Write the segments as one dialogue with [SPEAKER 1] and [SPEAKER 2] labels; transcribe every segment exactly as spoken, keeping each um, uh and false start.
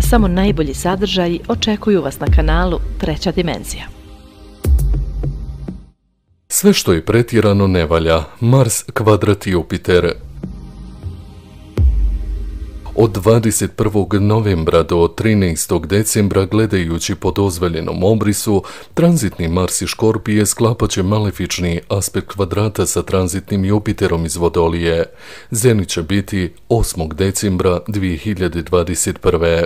[SPEAKER 1] Samo najbolji sadržaji očekuju vas na kanalu Treća dimenzija.
[SPEAKER 2] Sve što je pretjerano ne valja. Mars kvadrat Jupiter. Od dvadeset prvog novembra do trinaestog decembra, gledajući po dozvoljenom obrisu, tranzitni Mars i Škorpije sklapat će malefični aspekt kvadrata sa tranzitnim Jupiterom iz Vodolije. Zenit će biti osmog decembra dvije hiljade dvadeset prve.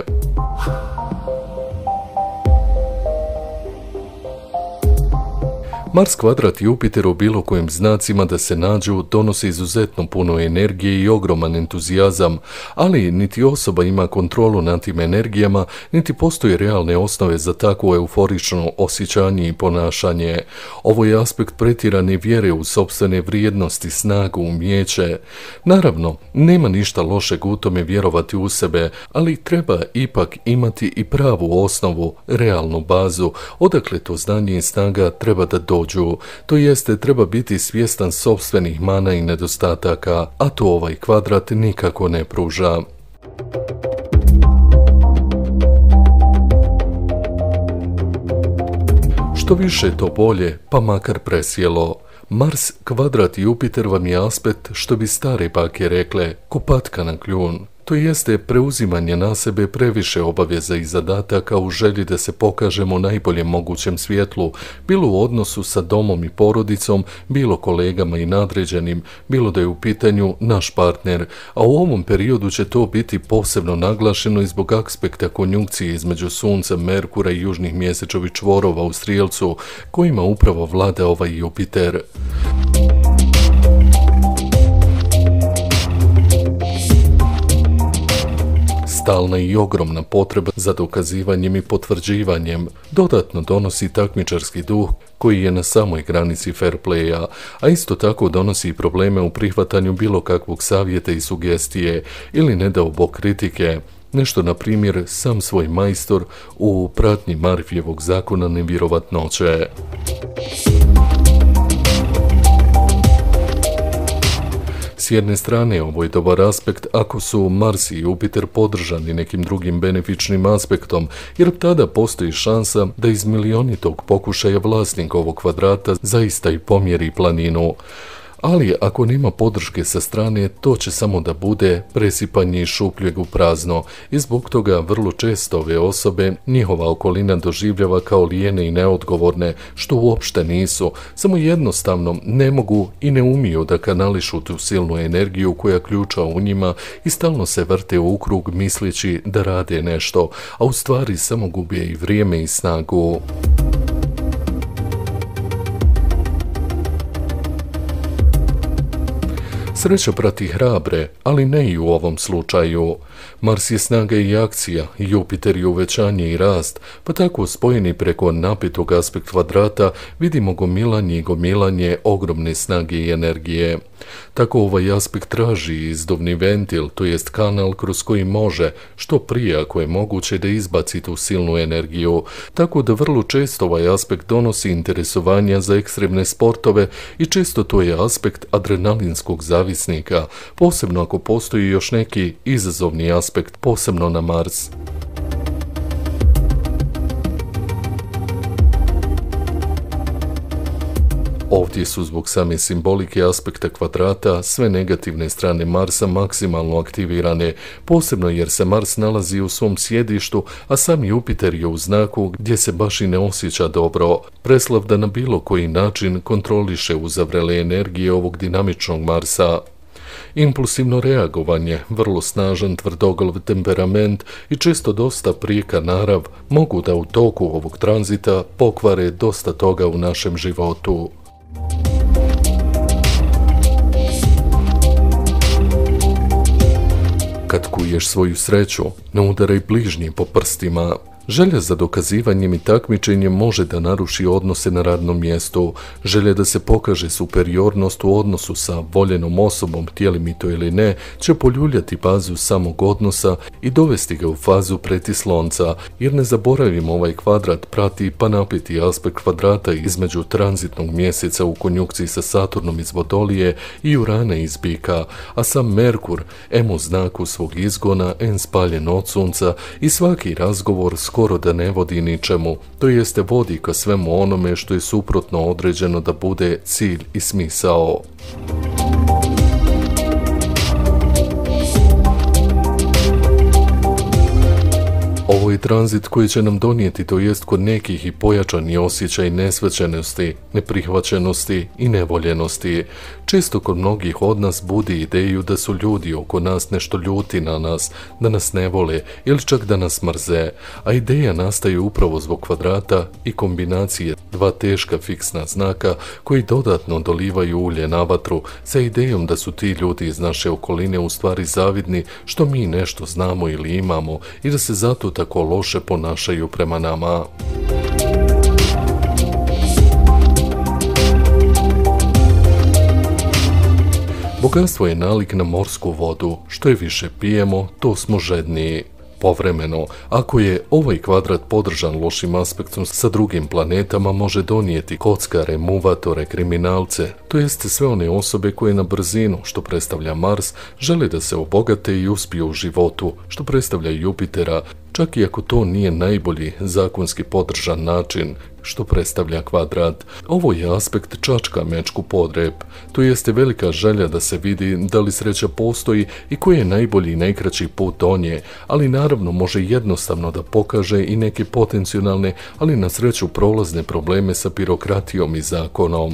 [SPEAKER 2] Mars kvadrat Jupiter u bilo kojim znacima da se nađu donosi izuzetno puno energije i ogroman entuzijazam, ali niti osoba ima kontrolu nad tim energijama, niti postoje realne osnove za takvo euforično osjećanje i ponašanje. Ovo je aspekt pretjerane vjere u sopstvene vrijednosti, snagu, umijeće. Naravno, nema ništa lošeg u tome vjerovati u sebe, ali treba ipak imati i pravu osnovu, realnu bazu, odakle to znanje i snaga treba da dođu. To jeste, treba biti svjestan sopstvenih mana i nedostataka, a to ovaj kvadrat nikako ne pruža. Što više to bolje, pa makar presjelo. Mars kvadrat Jupiter vam je aspekt, što bi stare bake rekle, ko patka na kljun. To jeste preuzimanje na sebe previše obaveza i zadataka u želji da se pokažemo najboljem mogućem svjetlu, bilo u odnosu sa domom i porodicom, bilo kolegama i nadređenim, bilo da je u pitanju naš partner, a u ovom periodu će to biti posebno naglašeno i zbog aspekta konjunkcije između Sunca, Merkura i južnih mjesečevih čvorova u Strijelcu, kojima upravo vlada ovaj Jupiter. Stalna i ogromna potreba za dokazivanjem i potvrđivanjem dodatno donosi takmičarski duh koji je na samoj granici fair playa, a isto tako donosi i probleme u prihvatanju bilo kakvog savjeta i sugestije ili ne dao Bog kritike. Nešto, na primjer, sam svoj majstor u pratnji Murphyjevog zakona nevjerovatnoće. S jedne strane, ovo je dobar aspekt ako su Mars i Jupiter podržani nekim drugim benefičnim aspektom, jer tada postoji šansa da iz milionitog pokušaja vlasnik ovog kvadrata zaista i pomjeri planinu. Ali ako nema podrške sa strane, to će samo da bude presipanje iz šupljeg u prazno i zbog toga vrlo često ove osobe njihova okolina doživljava kao lijene i neodgovorne, što uopšte nisu, samo jednostavno ne mogu i ne umiju da kanališu tu silnu energiju koja ključa u njima i stalno se vrte u krug misleći da rade nešto, a u stvari samo gube i vrijeme i snagu. Sreća prati hrabre, ali ne i u ovom slučaju. Mars je snaga i akcija, Jupiter je uvećanje i rast, pa tako spojeni preko napetog aspekt kvadrata vidimo gomilanje i gomilanje ogromne snage i energije. Tako ovaj aspekt traži izduvni ventil, to jest kanal kroz koji može, što prije ako je moguće, da izbaci tu silnu energiju, tako da vrlo često ovaj aspekt donosi interesovanja za ekstremne sportove i često to je aspekt adrenalinskog zavisnika, posebno ako postoji još neki izazovni aspekt, posebno na Mars. Ovdje su zbog same simbolike aspekta kvadrata sve negativne strane Marsa maksimalno aktivirane, posebno jer se Mars nalazi u svom sjedištu, a sam Jupiter je u znaku gdje se baš i ne osjeća dobro. Preslav da na bilo koji način kontroliše uzavrele energije ovog dinamičnog Marsa. Impulsivno reagovanje, vrlo snažan tvrdoglav temperament i često dosta prijeka narav mogu da u toku ovog tranzita pokvare dosta toga u našem životu. Kad kuješ svoju sreću, ne udaraj bližnji po prstima. Želja za dokazivanjem i takmičenjem može da naruši odnose na radnom mjestu. Želja da se pokaže superiornost u odnosu sa voljenom osobom, htjeli mi to ili ne, će poljuljati bazu samog odnosa i dovesti ga u fazu pretislonca, jer ne zaboravimo, ovaj kvadrat prati pa napeti aspekt kvadrata između tranzitnog mjeseca u konjunkciji sa Saturnom iz Vodolije i Urana iz Bika, a sam Merkur, em u znaku svog izgona, en spaljen od sunca, i svaki razgovor skoro da ne vodi ničemu, to jeste vodi ka svemu onome što je suprotno određeno da bude cilj i smisao. Ovo je tranzit koji će nam donijeti, to jest kod nekih i pojačani osjećaj nesvećenosti, neprihvaćenosti i nevoljenosti. Često kod mnogih od nas budi ideju da su ljudi oko nas nešto ljuti na nas, da nas ne vole ili čak da nas mrze, a ideja nastaje upravo zbog kvadrata i kombinacije dva teška fiksna znaka koji dodatno dolivaju ulje na vatru sa idejom da su ti ljudi iz naše okoline u stvari zavidni što mi nešto znamo ili imamo i da se zato tako loše ponašaju prema nama. Bogatstvo je nalik na morsku vodu, što je više pijemo, to smo žedniji. Povremeno, ako je ovaj kvadrat podržan lošim aspektom sa drugim planetama, može donijeti kockare, muvatore, kriminalce, to jeste sve one osobe koje na brzinu, što predstavlja Mars, žele da se obogate i uspiju u životu, što predstavlja Jupitera, čak i ako to nije najbolji zakonski podržan način, što predstavlja kvadrat. Ovo je aspekt čačka mečku podrep, to jeste velika želja da se vidi da li sreća postoji i koji je najbolji i najkraći put do nje, ali naravno može jednostavno da pokaže i neke potencijalne, ali na sreću prolazne probleme sa birokratijom i zakonom.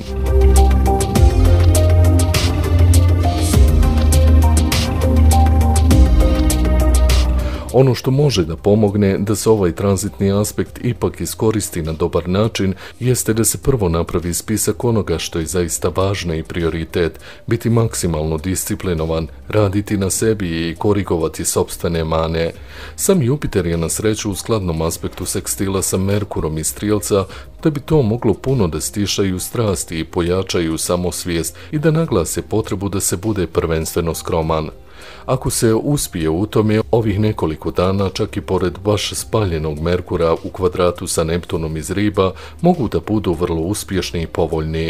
[SPEAKER 2] Ono što može da pomogne da se ovaj tranzitni aspekt ipak iskoristi na dobar način jeste da se prvo napravi spisak onoga što je zaista važno i prioritet, biti maksimalno disciplinovan, raditi na sebi i korigovati sopstvene mane. Sam Jupiter je na sreću u skladnom aspektu sekstila sa Merkurom i Strijelca, da bi to moglo puno da stišaju strasti i pojačaju samosvijest i da naglase potrebu da se bude prvenstveno skroman. Ako se uspije u tome, ovih nekoliko dana, čak i pored baš spaljenog Merkura u kvadratu sa Neptunom iz Riba, mogu da budu vrlo uspješni i povoljni.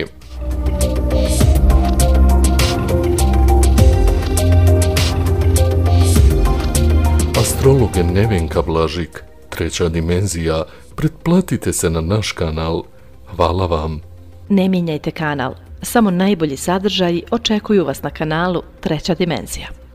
[SPEAKER 2] Astrolog Nevenka Blažik, treća dimenzija, pretplatite se na naš kanal. Hvala vam.
[SPEAKER 1] Ne mijenjajte kanal, samo najbolji sadržaji očekuju vas na kanalu Treća dimenzija.